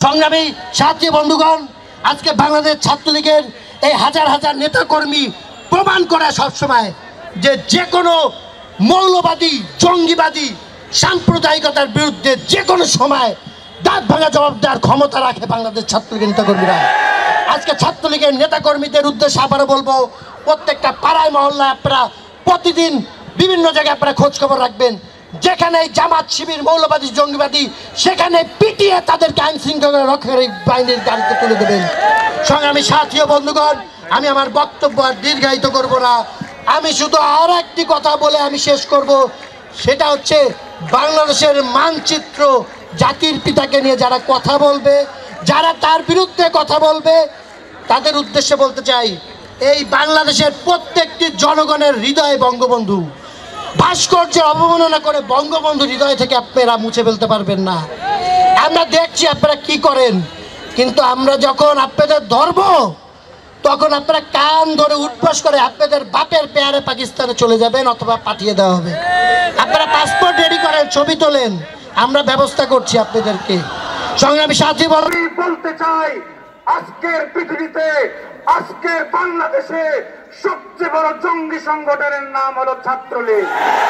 সংগ্রামী সাথী বন্ধুগণ, আজকে বাংলাদেশ ছাত্রলীগের এই হাজার হাজার নেতাকর্মী প্রমাণ করে সবসময় যে কোনো মৌলবাদী, জঙ্গিবাদী, সাম্প্রদায়িকতার বিরুদ্ধে যে কোনো সময় দাঁত ভাঙা জবাব দেওয়ার ক্ষমতা রাখে বাংলাদেশ ছাত্রলীগের নেতাকর্মীরা। আজকে ছাত্রলীগের নেতাকর্মীদের উদ্দেশ্যে আবারও বলবো, প্রত্যেকটা পাড়ায় মহল্লায় আপনারা প্রতিদিন বিভিন্ন জায়গায় আপনারা খোঁজ খবর রাখবেন। যেখানে জামাত শিবির, মৌলবাদী, জঙ্গিবাদী, সেখানে পিটিয়ে তাদেরকে আইন শৃঙ্খলা রক্ষাকারী বাহিনীর গাড়িতে তুলে দেবেন। সংগ্রামী সাথী ও বন্ধুগণ, আমি আমার বক্তব্য আর দীর্ঘায়িত করব না। আমি শুধু আর একটি কথা বলে আমি শেষ করব, সেটা হচ্ছে বাংলাদেশের মানচিত্র, জাতির পিতাকে নিয়ে যারা কথা বলবে, যারা তার বিরুদ্ধে কথা বলবে, তাদের উদ্দেশ্যে বলতে চাই, এই বাংলাদেশের প্রত্যেকটি জনগণের হৃদয়ে বঙ্গবন্ধু। ভাস্কর্যের অবমাননা করে বঙ্গবন্ধু হৃদয় থেকে আপনারা মুছে ফেলতে পারবেন না। আমরা দেখছি আপনারা কি করেন, কিন্তু আমরা যখন আপনাদের ধরব তখন আপনারা কান ধরে উঠবাস করে আপনাদের বাপের পেয়ারে পাকিস্তানে চলে যাবেন অথবা পাঠিয়ে দেওয়া হবে। আপনারা পাসপোর্ট রেডি করেন, ছবি তোলেন, আমরা ব্যবস্থা করছি আপনাদেরকে। সংগ্রামী সাথী বলতে চাই, আজকের পৃথিবীতে, আজকের বাংলাদেশে সবচেয়ে বড় জঙ্গি সংগঠনের নাম হলো ছাত্রলীগ।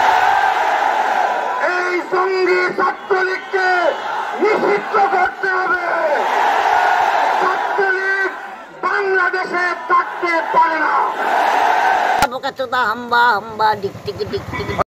এই জঙ্গি ছাত্রলীগকে নিষিদ্ধ করতে হবে। ছাত্রলীগ বাংলাদেশে থাকতে পারে না।